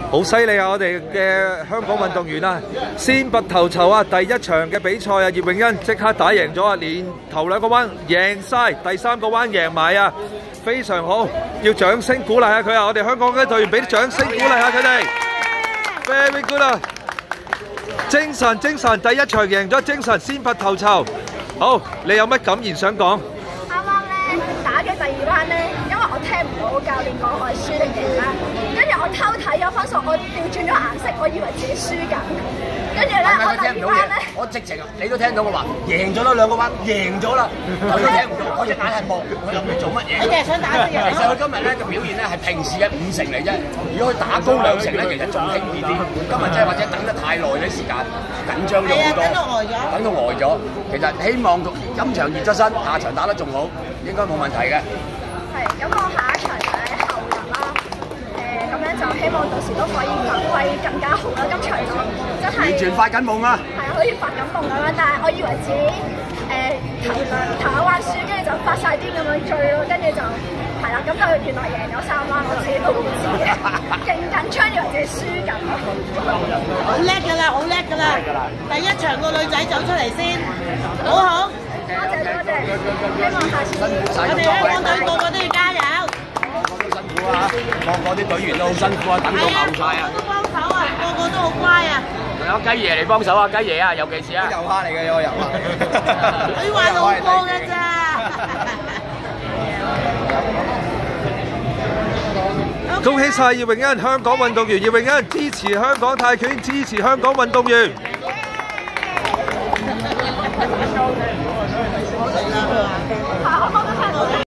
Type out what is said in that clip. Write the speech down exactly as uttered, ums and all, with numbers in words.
好犀利啊！我哋嘅香港運動員啊，先拔頭籌啊！第一場嘅比賽啊，葉詠欣即刻打贏咗啊，連頭兩個彎贏晒，第三個彎贏埋啊，非常好，要掌聲鼓勵下佢啊！我哋香港嘅隊員俾啲掌聲鼓勵下佢哋 ，very good 啊！精神精神，第一場贏咗，精神先拔頭籌。好，你有乜感言想講？ 啱啱咧打嘅第二彎咧，因為我聽唔到教練講我係輸定贏啦，跟住我偷睇咗分數，我調轉咗顏色，我以為自己輸緊。跟住咧，我第二彎咧， 我直情你都聽到我話贏咗啦，兩個彎贏咗啦，佢都聽唔到，我隻眼係望佢諗住做乜嘢？ 你淨係想打先嘅。 其實佢今日咧嘅表現咧係平時嘅五成嚟啫，如果佢打高兩成咧，其實仲輕啲啲。今日即係或者等得太耐啲時間，緊張咗好多，等到呆咗。其實希望今場熱咗身，下場打得仲好，應該冇問題嘅。 係，咁我下一場就喺後日啦。誒，咁樣就希望到時都可以發揮更加好啦。今場就真係完全發緊夢啊！ 係啊，好似發緊夢咁樣，但係我以為自己誒頭兩頭一彎輸，跟住就發晒癲咁樣追咯，跟住就係啦，咁就原來贏咗三彎，我自己都唔知嘅，勁緊張，以為自己輸緊。 好叻㗎啦，好叻㗎啦！第一場個女仔走出嚟先，好好。 多謝多謝，希望下次我哋香港隊個個都要加油。 個個都辛苦啊！個個啲隊員都好辛苦啊，等到牛晒啊！ 都幫手啊，個個都好乖啊！ 仲有雞爺嚟幫手啊，雞爺啊，尤其是啊！ 遊客嚟嘅有個遊客， 佢話老過㗎咋。 恭喜晒葉詠欣，香港運動員葉詠欣，支持香港泰拳，支持香港運動員。 好